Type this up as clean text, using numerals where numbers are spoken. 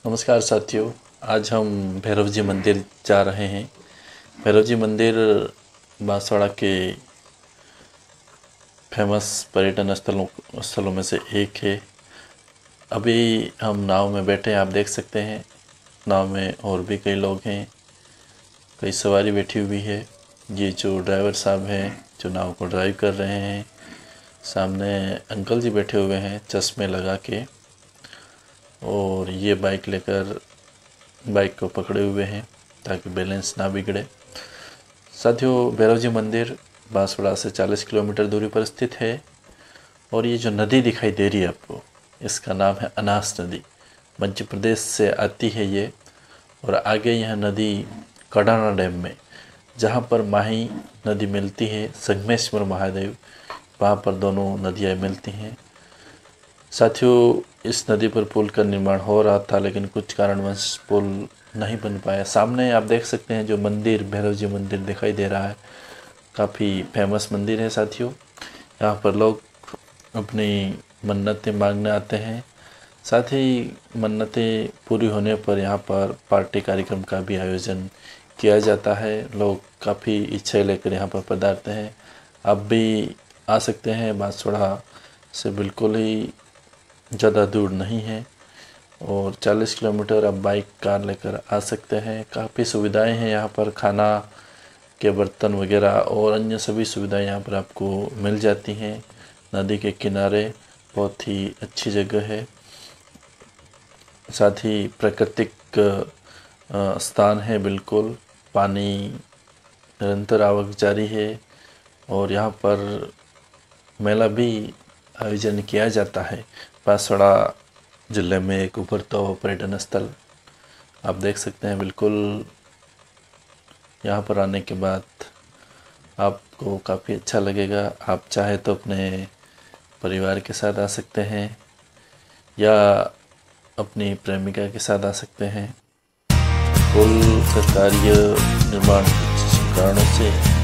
नमस्कार साथियों, आज हम भैरव जी मंदिर जा रहे हैं। भैरव जी मंदिर बांसवाड़ा के फेमस पर्यटन स्थलों में से एक है। अभी हम नाव में बैठे हैं, आप देख सकते हैं। नाव में और भी कई लोग हैं, कई सवारी बैठी हुई है। ये जो ड्राइवर साहब हैं जो नाव को ड्राइव कर रहे हैं, सामने अंकल जी बैठे हुए हैं चश्मे लगा के, और ये बाइक को पकड़े हुए हैं ताकि बैलेंस ना बिगड़े। साथियों, भैरव जी मंदिर बांसवाड़ा से 40 किलोमीटर दूरी पर स्थित है। और ये जो नदी दिखाई दे रही है आपको, इसका नाम है अनास नदी। मध्य प्रदेश से आती है ये, और आगे यह नदी कडाना डैम में, जहाँ पर माही नदी मिलती है संगमेश्वर महादेव, वहाँ पर दोनों नदियाँ मिलती हैं। साथियों, इस नदी पर पुल का निर्माण हो रहा था, लेकिन कुछ कारणवश पुल नहीं बन पाया। सामने आप देख सकते हैं जो मंदिर, भैरव जी मंदिर दिखाई दे रहा है, काफ़ी फेमस मंदिर है साथियों। यहाँ पर लोग अपनी मन्नतें मांगने आते हैं। साथ ही मन्नतें पूरी होने पर यहाँ पर पार्टी कार्यक्रम का भी आयोजन किया जाता है। लोग काफ़ी इच्छा लेकर यहाँ पर पधारते हैं। आप भी आ सकते हैं, बांसवाड़ा से बिल्कुल ही ज़्यादा दूर नहीं है, और 40 किलोमीटर आप बाइक कार लेकर आ सकते हैं। काफ़ी सुविधाएं हैं यहाँ पर, खाना के बर्तन वगैरह और अन्य सभी सुविधाएं यहाँ पर आपको मिल जाती हैं। नदी के किनारे बहुत ही अच्छी जगह है। साथ ही प्राकृतिक स्थान है, बिल्कुल पानी निरंतर आवक जारी है, और यहाँ पर मेला भी आयोजन किया जाता है। बांसवाड़ा जिले में एक उभरता हुआ पर्यटन स्थल आप देख सकते हैं। बिल्कुल यहाँ पर आने के बाद आपको काफ़ी अच्छा लगेगा। आप चाहे तो अपने परिवार के साथ आ सकते हैं या अपनी प्रेमिका के साथ आ सकते हैं। पुल का कार्य निर्माण कुछ कारणों से